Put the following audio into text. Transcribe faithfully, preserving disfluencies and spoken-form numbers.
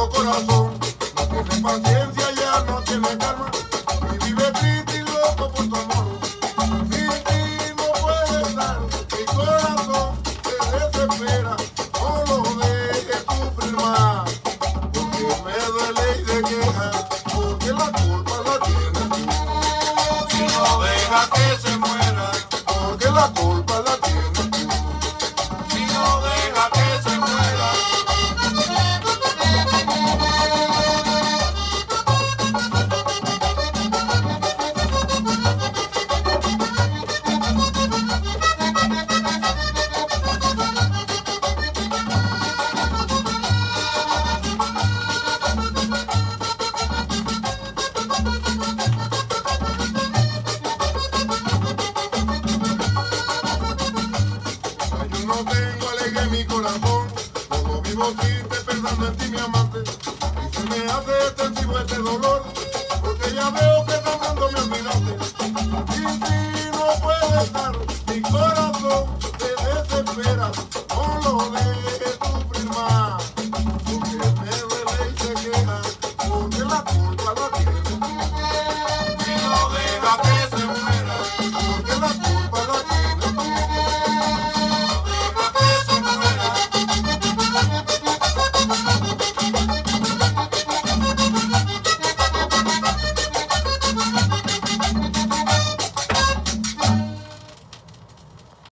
corazón, no tiene paciencia, ya no tiene calma, y vive triste y loco por tu amor. Sin ti no puede estar, mi corazón se desespera, no lo dejes sufrir más, porque me duele y se queja, porque la culpa la tienes tú. Si no deja que se muera, porque la culpa la tienes tú. Si no deja que se muera. No tengo alegría en mi corazón, solo vivo triste pensando en ti, mi amante, y se me hace extensivo este dolor, porque ya veo que tan pronto me olvidaste.